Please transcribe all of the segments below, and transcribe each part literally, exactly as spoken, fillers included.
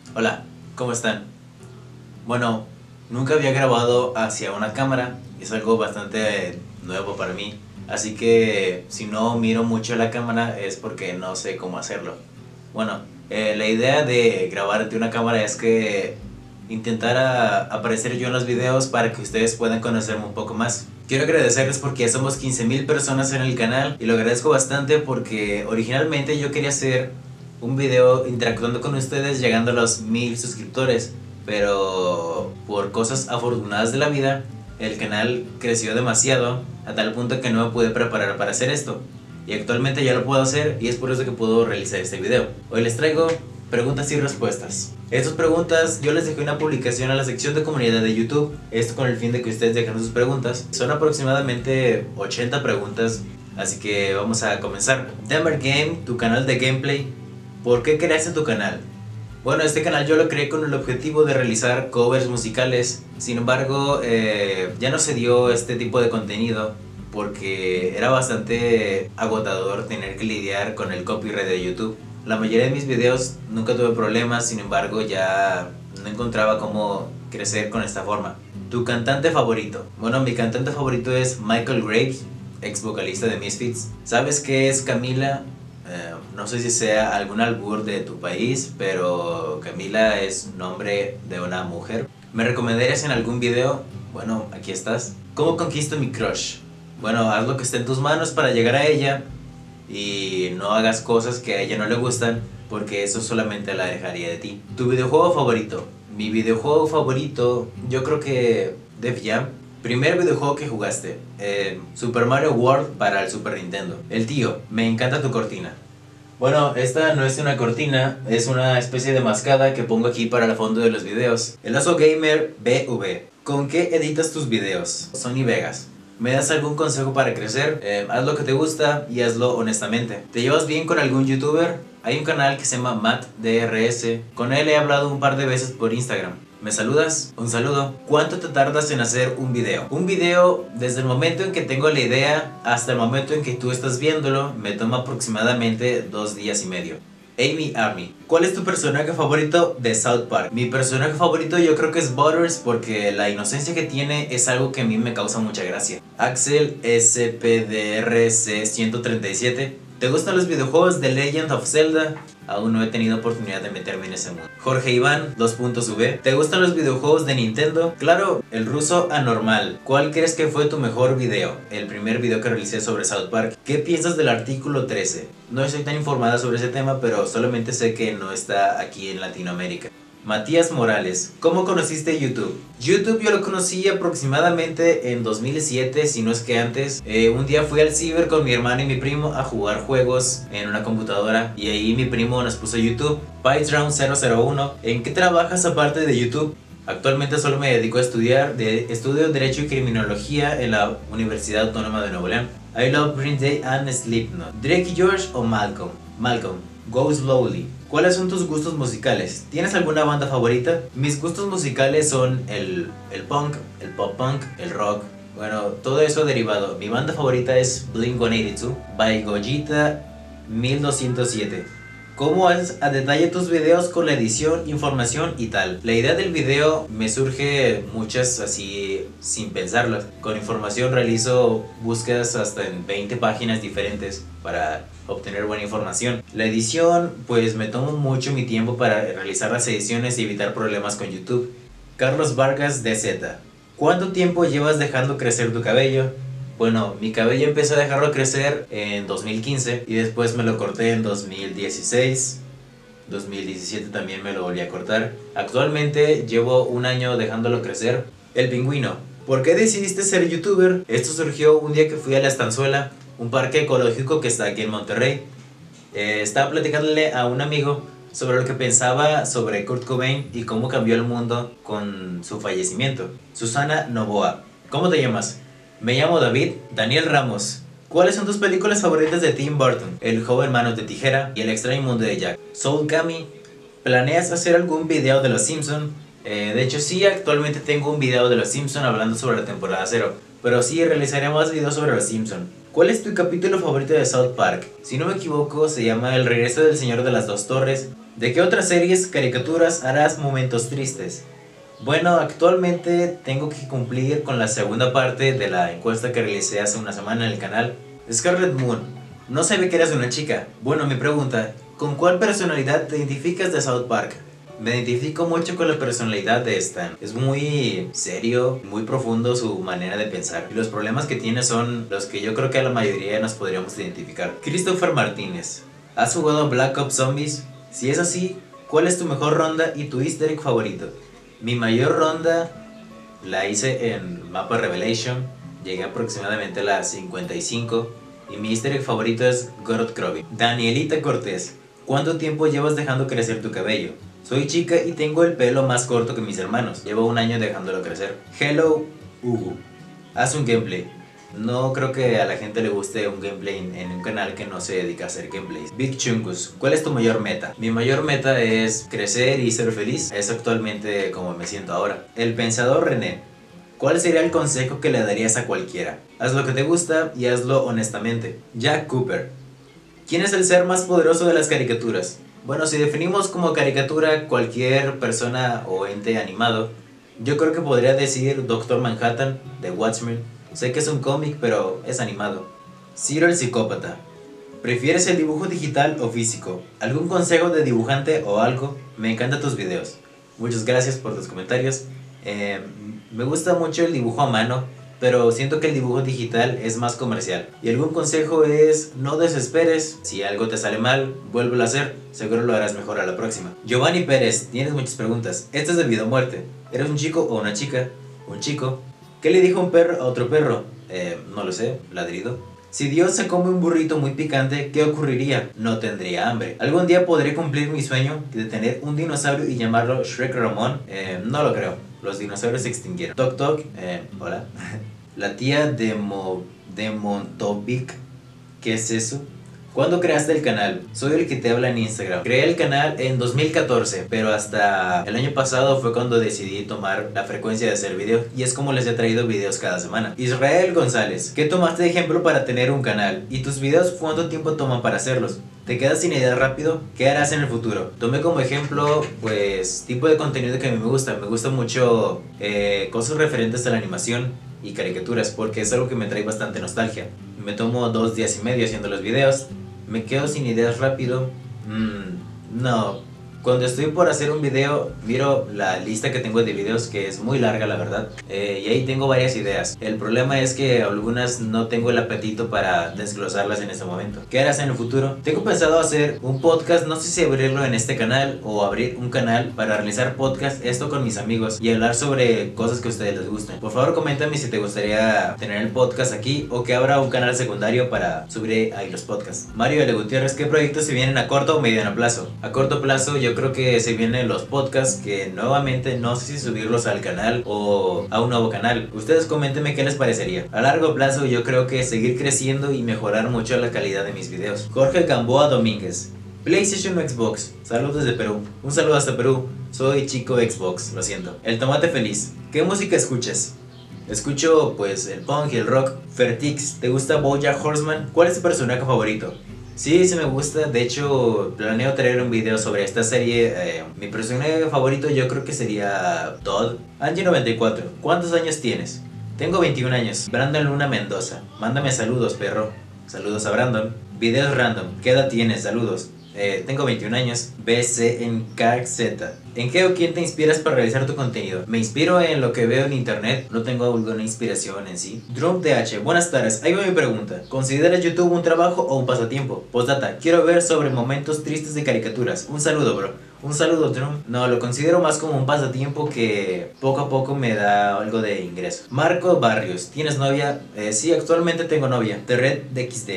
Hola, ¿cómo están? Bueno, nunca había grabado hacia una cámara, es algo bastante nuevo para mí, así que si no miro mucho la cámara es porque no sé cómo hacerlo. Bueno, eh, la idea de grabar ante una cámara es que intentara aparecer yo en los videos para que ustedes puedan conocerme un poco más. Quiero agradecerles porque ya somos quince mil personas en el canal y lo agradezco bastante porque originalmente yo quería hacer un video interactuando con ustedes llegando a los mil suscriptores, pero por cosas afortunadas de la vida el canal creció demasiado a tal punto que no me pude preparar para hacer esto y actualmente ya lo puedo hacer y es por eso que puedo realizar este video. Hoy les traigo preguntas y respuestas. Estas preguntas yo les dejé una publicación a la sección de comunidad de YouTube, esto con el fin de que ustedes dejen sus preguntas. Son aproximadamente ochenta preguntas, así que vamos a comenzar. Damer Game, tu canal de gameplay. ¿Por qué creaste tu canal? Bueno, este canal yo lo creé con el objetivo de realizar covers musicales. Sin embargo, eh, ya no se dio este tipo de contenido porque era bastante agotador tener que lidiar con el copyright de YouTube. La mayoría de mis videos nunca tuve problemas, sin embargo ya no encontraba cómo crecer con esta forma. ¿Tu cantante favorito? Bueno, mi cantante favorito es Michael Graves, ex vocalista de Misfits. ¿Sabes qué es Camila? Eh, no sé si sea algún albur de tu país, pero Camila es nombre de una mujer. ¿Me recomendarías en algún video? Bueno, aquí estás. ¿Cómo conquisto mi crush? Bueno, haz lo que esté en tus manos para llegar a ella y no hagas cosas que a ella no le gustan, porque eso solamente la alejaría de ti. ¿Tu videojuego favorito? Mi videojuego favorito, yo creo que Def Jam. Primer videojuego que jugaste, eh, Super Mario World para el Super Nintendo. El tío, me encanta tu cortina. Bueno, esta no es una cortina, es una especie de mascada que pongo aquí para el fondo de los videos. El oso gamer B V. ¿Con qué editas tus videos? Sony Vegas. ¿Me das algún consejo para crecer? Eh, haz lo que te gusta y hazlo honestamente. ¿Te llevas bien con algún youtuber? Hay un canal que se llama Matt D R S. Con él he hablado un par de veces por Instagram. ¿Me saludas? Un saludo. ¿Cuánto te tardas en hacer un video? Un video, desde el momento en que tengo la idea hasta el momento en que tú estás viéndolo, me toma aproximadamente dos días y medio. Amy Army. ¿Cuál es tu personaje favorito de South Park? Mi personaje favorito yo creo que es Butters, porque la inocencia que tiene es algo que a mí me causa mucha gracia. Axel S P D R C ciento treinta y siete. ¿Te gustan los videojuegos de Legend of Zelda? Aún no he tenido oportunidad de meterme en ese mundo. Jorge Iván, dos puntos V. ¿Te gustan los videojuegos de Nintendo? Claro, el ruso anormal. ¿Cuál crees que fue tu mejor video? El primer video que realicé sobre South Park. ¿Qué piensas del artículo trece? No estoy tan informada sobre ese tema, pero solamente sé que no está aquí en Latinoamérica. Matías Morales, ¿cómo conociste YouTube? YouTube yo lo conocí aproximadamente en dos mil siete, si no es que antes. Eh, un día fui al ciber con mi hermano y mi primo a jugar juegos en una computadora y ahí mi primo nos puso YouTube. Pythround cero cero uno, ¿en qué trabajas aparte de YouTube? Actualmente solo me dedico a estudiar, de, estudio Derecho y Criminología en la Universidad Autónoma de Nuevo León. I love Green Day and Slipknot. ¿Drake y George o Malcolm? Malcolm. Go Slowly. ¿Cuáles son tus gustos musicales? ¿Tienes alguna banda favorita? Mis gustos musicales son el, el punk, el pop punk, el rock. Bueno, todo eso derivado. Mi banda favorita es Blink ciento ochenta y dos by Gogeta mil doscientos siete. ¿Cómo haces a detalle tus videos con la edición, información y tal? La idea del video me surge muchas así sin pensarlas. Con información realizo búsquedas hasta en veinte páginas diferentes para obtener buena información. La edición, pues me tomo mucho mi tiempo para realizar las ediciones y evitar problemas con YouTube. Carlos Vargas D Z. ¿Cuánto tiempo llevas dejando crecer tu cabello? Bueno, mi cabello empecé a dejarlo crecer en dos mil quince y después me lo corté en dos mil dieciséis, dos mil diecisiete también me lo volví a cortar. Actualmente llevo un año dejándolo crecer. El pingüino. ¿Por qué decidiste ser youtuber? Esto surgió un día que fui a La Estanzuela, un parque ecológico que está aquí en Monterrey. Eh, estaba platicándole a un amigo sobre lo que pensaba sobre Kurt Cobain y cómo cambió el mundo con su fallecimiento. Susana Novoa. ¿Cómo te llamas? Me llamo David Daniel Ramos. ¿Cuáles son tus películas favoritas de Tim Burton? El joven manos de tijera y El extraño mundo de Jack. Soul Cami. ¿Planeas hacer algún video de Los Simpson? Eh, de hecho sí, actualmente tengo un video de Los Simpson hablando sobre la temporada cero, pero sí realizaré más videos sobre Los Simpson. ¿Cuál es tu capítulo favorito de South Park? Si no me equivoco, se llama El regreso del Señor de las Dos Torres. ¿De qué otras series, caricaturas harás momentos tristes? Bueno, actualmente tengo que cumplir con la segunda parte de la encuesta que realicé hace una semana en el canal. Scarlet Moon, no sabía que eras una chica. Bueno, mi pregunta, ¿con cuál personalidad te identificas de South Park? Me identifico mucho con la personalidad de Stan. Es muy serio, muy profundo su manera de pensar. Y los problemas que tiene son los que yo creo que a la mayoría nos podríamos identificar. Christopher Martínez, ¿has jugado Black Ops Zombies? Si es así, ¿cuál es tu mejor ronda y tu easter egg favorito? Mi mayor ronda la hice en Mapa Revelation. Llegué aproximadamente a la cincuenta y cinco. Y mi easter egg favorito es Gorod Krovi. Danielita Cortés, ¿cuánto tiempo llevas dejando crecer tu cabello? Soy chica y tengo el pelo más corto que mis hermanos. Llevo un año dejándolo crecer. Hello, Hugo. Haz un gameplay. No creo que a la gente le guste un gameplay en, en un canal que no se dedica a hacer gameplays. Big Chungus, ¿cuál es tu mayor meta? Mi mayor meta es crecer y ser feliz. Es actualmente como me siento ahora. El Pensador René, ¿cuál sería el consejo que le darías a cualquiera? Haz lo que te gusta y hazlo honestamente. Jack Cooper, ¿quién es el ser más poderoso de las caricaturas? Bueno, si definimos como caricatura cualquier persona o ente animado, yo creo que podría decir Doctor Manhattan de Watchmen. Sé que es un cómic, pero es animado. Ciro el Psicópata, ¿prefieres el dibujo digital o físico? ¿Algún consejo de dibujante o algo? Me encantan tus videos. Muchas gracias por tus comentarios. Eh, me gusta mucho el dibujo a mano, pero siento que el dibujo digital es más comercial. Y algún consejo es, no desesperes. Si algo te sale mal, vuélvelo a hacer. Seguro lo harás mejor a la próxima. Giovanni Pérez, tienes muchas preguntas. Este es de vida o muerte. ¿Eres un chico o una chica? Un chico. ¿Qué le dijo un perro a otro perro? Eh, no lo sé, ladrido. Si Dios se come un burrito muy picante, ¿qué ocurriría? No tendría hambre. ¿Algún día podré cumplir mi sueño de tener un dinosaurio y llamarlo Shrek Ramón? Eh, no lo creo. Los dinosaurios se extinguieron. Toc Toc, eh, hola. La tía de, Mo, de Montovic, ¿qué es eso? ¿Cuándo creaste el canal? Soy el que te habla en Instagram. Creé el canal en dos mil catorce, pero hasta el año pasado fue cuando decidí tomar la frecuencia de hacer videos, y es como les he traído videos cada semana. Israel González, ¿qué tomaste de ejemplo para tener un canal? ¿Y tus videos cuánto tiempo toman para hacerlos? ¿Te quedas sin idea rápido? ¿Qué harás en el futuro? Tomé como ejemplo, pues, tipo de contenido que a mí me gusta. Me gusta mucho eh, cosas referentes a la animación y caricaturas, porque es algo que me trae bastante nostalgia. Me tomo dos días y medio haciendo los videos. Me quedo sin ideas rápido. Mm, no. Cuando estoy por hacer un video, miro la lista que tengo de videos, que es muy larga la verdad, eh, y ahí tengo varias ideas. El problema es que algunas no tengo el apetito para desglosarlas en este momento. ¿Qué harás en el futuro? Tengo pensado hacer un podcast, no sé si abrirlo en este canal o abrir un canal para realizar podcast, esto con mis amigos, y hablar sobre cosas que a ustedes les gusten. Por favor, coméntame si te gustaría tener el podcast aquí o que abra un canal secundario para subir ahí los podcasts. Mario L. Gutiérrez, ¿qué proyectos se vienen a corto o mediano plazo? A corto plazo yo Yo creo que se vienen los podcasts, que nuevamente no sé si subirlos al canal o a un nuevo canal. Ustedes coméntenme qué les parecería. A largo plazo yo creo que seguir creciendo y mejorar mucho la calidad de mis videos. Jorge Gamboa Domínguez, PlayStation o Xbox. Saludos desde Perú. Un saludo hasta Perú. Soy chico Xbox, lo siento. El Tomate Feliz, ¿qué música escuchas? Escucho pues el punk y el rock. Fertix, ¿te gusta BoJack Horseman? ¿Cuál es tu personaje favorito? Sí, sí me gusta, de hecho planeo traer un video sobre esta serie. eh, Mi personaje favorito yo creo que sería Todd. Angie noventa y cuatro, ¿cuántos años tienes? Tengo veintiún años. Brandon Luna Mendoza, mándame saludos perro. Saludos a Brandon. Videos random, ¿qué edad tienes? Saludos. Eh, tengo veintiún años. B C en K Z, ¿en qué o quién te inspiras para realizar tu contenido? Me inspiro en lo que veo en internet, no tengo alguna inspiración en sí. Drum T H, buenas tardes, ahí va mi pregunta. ¿Consideras YouTube un trabajo o un pasatiempo? Postdata, quiero ver sobre momentos tristes de caricaturas. Un saludo, bro. Un saludo, Drum. No, lo considero más como un pasatiempo que poco a poco me da algo de ingreso. Marco Barrios, ¿tienes novia? Eh, sí, actualmente tengo novia. The Red D X D.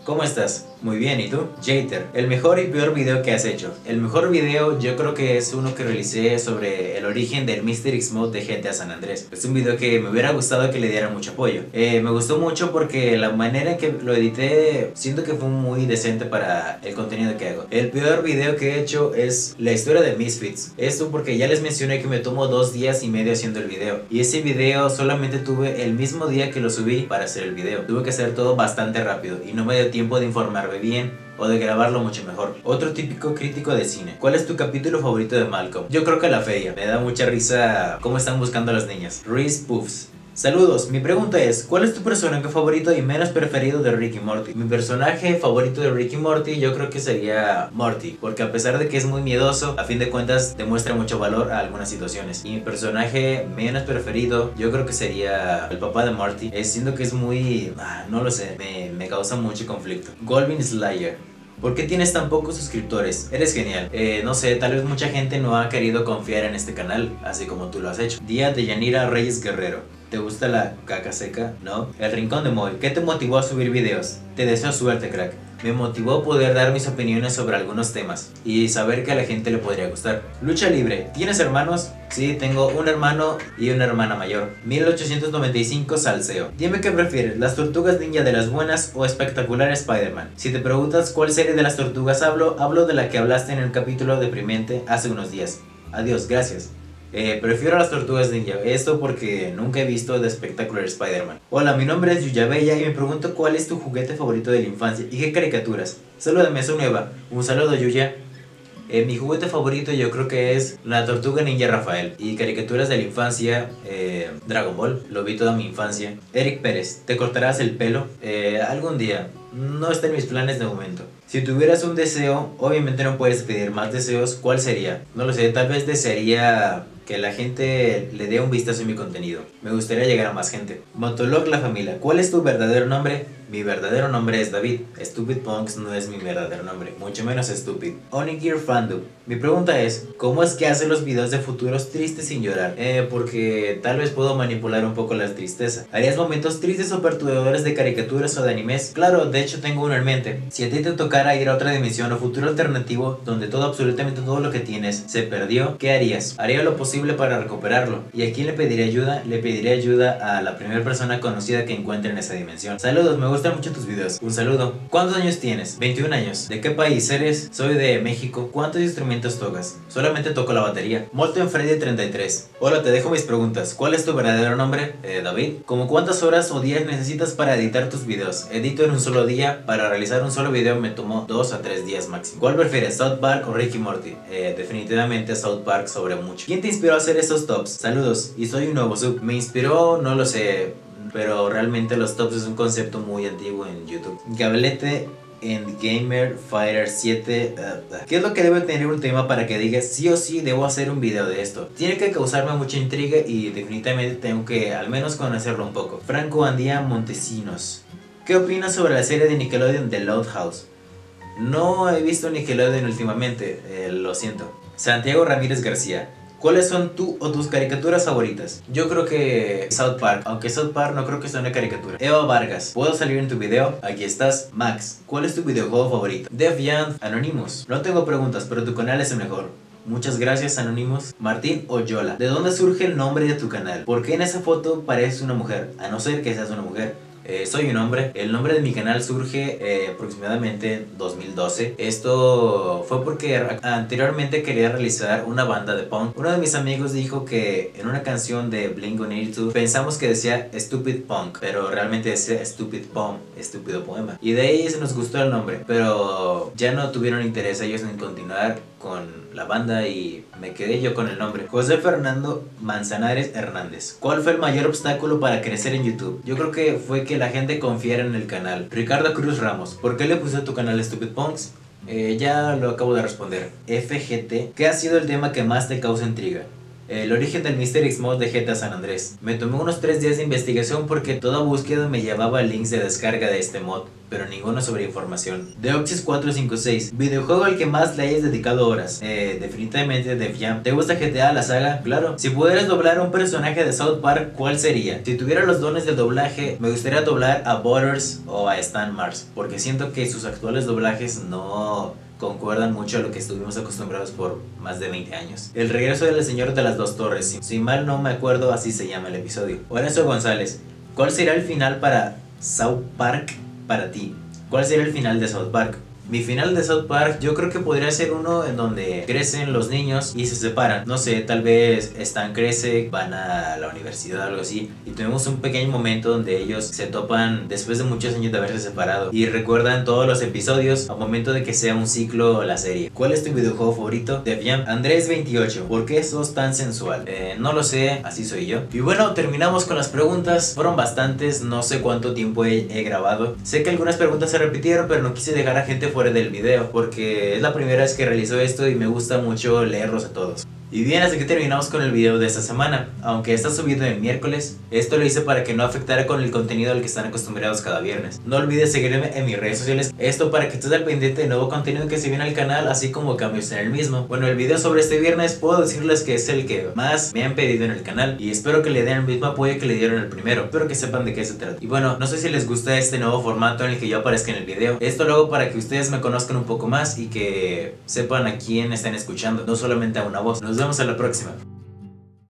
¿cómo estás? Muy bien, ¿y tú? Jater, el mejor y peor video que has hecho. El mejor video yo creo que es uno que realicé sobre el origen del Mister X Mode de G T A San Andrés. Es un video que me hubiera gustado que le dieran mucho apoyo. Eh, me gustó mucho porque la manera en que lo edité siento que fue muy decente para el contenido que hago. El peor video que he hecho es la historia de Misfits. Esto porque ya les mencioné que me tomó dos días y medio haciendo el video. Y ese video solamente tuve el mismo día que lo subí para hacer el video. Tuve que hacer todo bastante rápido y no me dio tiempo de informarme bien o de grabarlo mucho mejor. Otro típico crítico de cine. ¿Cuál es tu capítulo favorito de Malcolm? Yo creo que la feria. Me da mucha risa cómo están buscando a las niñas. Reese Puffs. Saludos, mi pregunta es, ¿cuál es tu personaje favorito y menos preferido de Rick y Morty? Mi personaje favorito de Rick y Morty yo creo que sería Morty, porque a pesar de que es muy miedoso, a fin de cuentas demuestra mucho valor a algunas situaciones. Y mi personaje menos preferido yo creo que sería el papá de Morty, eh, siendo que es muy... Ah, no lo sé, me, me causa mucho conflicto. Golvin Slayer. ¿Por qué tienes tan pocos suscriptores? Eres genial. Eh, no sé, tal vez mucha gente no ha querido confiar en este canal, así como tú lo has hecho. Día de Yanira Reyes Guerrero. ¿Te gusta la caca seca? ¿No? El Rincón de Moy. ¿Qué te motivó a subir videos? Te deseo suerte, crack. Me motivó poder dar mis opiniones sobre algunos temas y saber que a la gente le podría gustar. Lucha libre. ¿Tienes hermanos? Sí, tengo un hermano y una hermana mayor. mil ochocientos noventa y cinco Salseo. Dime qué prefieres, las tortugas ninja de las buenas o espectacular Spider-Man. Si te preguntas cuál serie de las tortugas hablo, hablo de la que hablaste en el capítulo deprimente hace unos días. Adiós, gracias. Eh, prefiero a las tortugas ninja, esto porque nunca he visto The Spectacular Spider-Man. Hola, mi nombre es Yuya Bella y me pregunto cuál es tu juguete favorito de la infancia y qué caricaturas. Salúdame, soy nueva. Un saludo, Yuya. Eh, mi juguete favorito yo creo que es la Tortuga Ninja Rafael. Y caricaturas de la infancia, eh, Dragon Ball, lo vi toda mi infancia. Eric Pérez, ¿te cortarás el pelo? Eh, algún día, no está en mis planes de momento. Si tuvieras un deseo, obviamente no puedes pedir más deseos, ¿cuál sería? No lo sé, tal vez desearía que la gente le dé un vistazo a mi contenido. Me gustaría llegar a más gente. Motolog la familia, ¿cuál es tu verdadero nombre? Mi verdadero nombre es David. Stupid Punks no es mi verdadero nombre, mucho menos Stupid. Onigir Fandom. Mi pregunta es, ¿cómo es que hace los videos de futuros tristes sin llorar? Eh, porque tal vez puedo manipular un poco la tristeza. ¿Harías momentos tristes o perturbadores de caricaturas o de animes? Claro, de hecho tengo uno en mente. Si a ti te tocara ir a otra dimensión o futuro alternativo donde todo, absolutamente todo lo que tienes se perdió, ¿qué harías? Haría lo posible para recuperarlo. ¿Y a quién le pediría ayuda? Le pediría ayuda a la primera persona conocida que encuentre en esa dimensión. Saludos, me gustan mucho tus videos. Un saludo. ¿Cuántos años tienes? veintiún años. ¿De qué país eres? Soy de México. ¿Cuántos instrumentos tocas? Solamente toco la batería. Molten Freddy treinta y tres. Hola, te dejo mis preguntas. ¿Cuál es tu verdadero nombre? Eh, David. ¿Cómo cuántas horas o días necesitas para editar tus videos? Edito en un solo día. Para realizar un solo video me tomó dos a tres días máximo. ¿Cuál prefieres? ¿South Park o Rick y Morty? Eh, definitivamente South Park sobre mucho. ¿Quién te inspiró a hacer estos tops? Saludos. Y soy un nuevo sub. Me inspiró, no lo sé, pero realmente los tops es un concepto muy antiguo en YouTube. Gablete en Gamer Fighter siete. Uh, ¿Qué es lo que debe tener un tema para que digas sí o sí debo hacer un video de esto? Tiene que causarme mucha intriga y definitivamente tengo que al menos conocerlo un poco. Franco Andía Montesinos. ¿Qué opinas sobre la serie de Nickelodeon The Loud House? No he visto Nickelodeon últimamente, eh, lo siento. Santiago Ramírez García. ¿Cuáles son tú o tus caricaturas favoritas? Yo creo que South Park, aunque South Park no creo que sea una caricatura. Eva Vargas, ¿puedo salir en tu video? Aquí estás. Max, ¿cuál es tu videojuego favorito? Def Jam, Anonymous. No tengo preguntas, pero tu canal es el mejor. Muchas gracias, Anonymous. Martín Oyola, ¿de dónde surge el nombre de tu canal? ¿Por qué en esa foto pareces una mujer? A no ser que seas una mujer. Eh, soy un hombre. El nombre de mi canal surge eh, aproximadamente en dos mil doce. Esto fue porque anteriormente quería realizar una banda de punk. Uno de mis amigos dijo que en una canción de Blink one eighty-two pensamos que decía Stupid Punk, pero realmente decía Stupid Poem, estúpido poema. Y de ahí se nos gustó el nombre, pero ya no tuvieron interés ellos en continuar con la banda y me quedé yo con el nombre. José Fernando Manzanares Hernández. ¿Cuál fue el mayor obstáculo para crecer en YouTube? Yo creo que fue que la gente confiara en el canal. Ricardo Cruz Ramos. ¿Por qué le puse a tu canal Stupid Punks? Eh, ya lo acabo de responder. F G T. ¿Qué ha sido el tema que más te causa intriga? El origen del Mister X Mode de G T A San Andrés. Me tomé unos tres días de investigación porque toda búsqueda me llevaba a links de descarga de este mod. pero ninguno sobre información. Deoxys cuatro cinco seis, videojuego al que más le hayas dedicado horas. Eh, definitivamente Def Jam. ¿Te gusta G T A, la saga? Claro. Si pudieras doblar a un personaje de South Park, ¿cuál sería? Si tuviera los dones del doblaje, me gustaría doblar a Butters o a Stan Mars, porque siento que sus actuales doblajes no concuerdan mucho a lo que estuvimos acostumbrados por más de veinte años. El regreso del Señor de las Dos Torres, si mal no me acuerdo, así se llama el episodio. Horacio González, ¿cuál será el final para South Park para ti? ¿Cuál será el final de South Park? Mi final de South Park yo creo que podría ser uno en donde crecen los niños y se separan. No sé, tal vez Stan crece, van a la universidad o algo así, y tenemos un pequeño momento donde ellos se topan después de muchos años de haberse separado y recuerdan todos los episodios al momento de que sea un ciclo la serie. ¿Cuál es tu videojuego favorito? Def Jam. Andrés veintiocho, ¿por qué sos tan sensual? Eh, no lo sé, así soy yo. Y bueno, terminamos con las preguntas. Fueron bastantes, no sé cuánto tiempo he, he grabado. Sé que algunas preguntas se repitieron, pero no quise dejar a gente fuera del video porque es la primera vez que realizo esto y me gusta mucho leerlos a todos. Y bien, así que terminamos con el video de esta semana. Aunque está subido el miércoles, esto lo hice para que no afectara con el contenido al que están acostumbrados cada viernes. No olvides seguirme en mis redes sociales, esto para que estés al pendiente de nuevo contenido que se viene al canal, así como cambios en el mismo. Bueno, el video sobre este viernes puedo decirles que es el que más me han pedido en el canal y espero que le den el mismo apoyo que le dieron el primero. Espero que sepan de qué se trata. Y bueno, no sé si les gusta este nuevo formato en el que yo aparezca en el video. Esto lo hago para que ustedes me conozcan un poco más y que sepan a quién están escuchando, no solamente a una voz. Nos vemos a la próxima.